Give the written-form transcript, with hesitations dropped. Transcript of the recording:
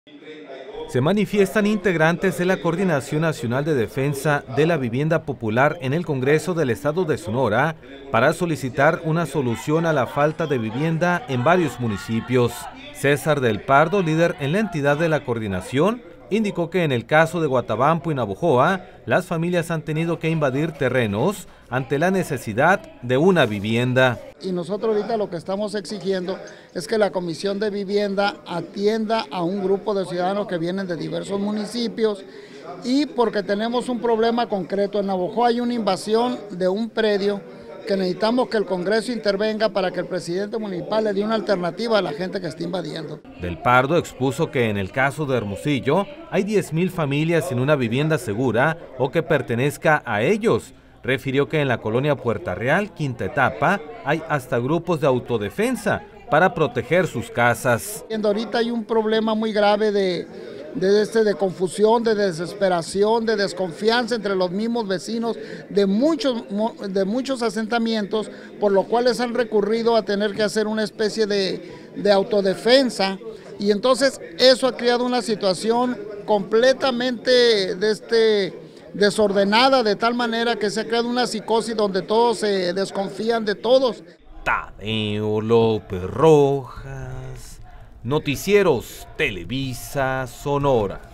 Se manifiestan integrantes de la Coordinación Nacional de Defensa de la Vivienda Popular en el Congreso del Estado de Sonora para solicitar una solución a la falta de vivienda en varios municipios. César del Pardo, líder en la entidad de la coordinación, indicó que en el caso de Guatabampo y Navojoa, las familias han tenido que invadir terrenos ante la necesidad de una vivienda. Y nosotros ahorita lo que estamos exigiendo es que la Comisión de Vivienda atienda a un grupo de ciudadanos que vienen de diversos municipios y porque tenemos un problema concreto. En Navojoa hay una invasión de un predio que necesitamos que el Congreso intervenga para que el presidente municipal le dé una alternativa a la gente que está invadiendo. Del Pardo expuso que en el caso de Hermosillo hay 10,000 familias sin una vivienda segura o que pertenezca a ellos. Refirió que en la colonia Puerta Real, quinta etapa, hay hasta grupos de autodefensa para proteger sus casas. Ahorita hay un problema muy grave de confusión, de desesperación, de desconfianza entre los mismos vecinos de muchos asentamientos, por lo cuales han recurrido a tener que hacer una especie de autodefensa, y entonces eso ha creado una situación completamente desordenada, de tal manera que se ha creado una psicosis donde todos se desconfían de todos. Tadeo López Rojas, Noticieros Televisa Sonora.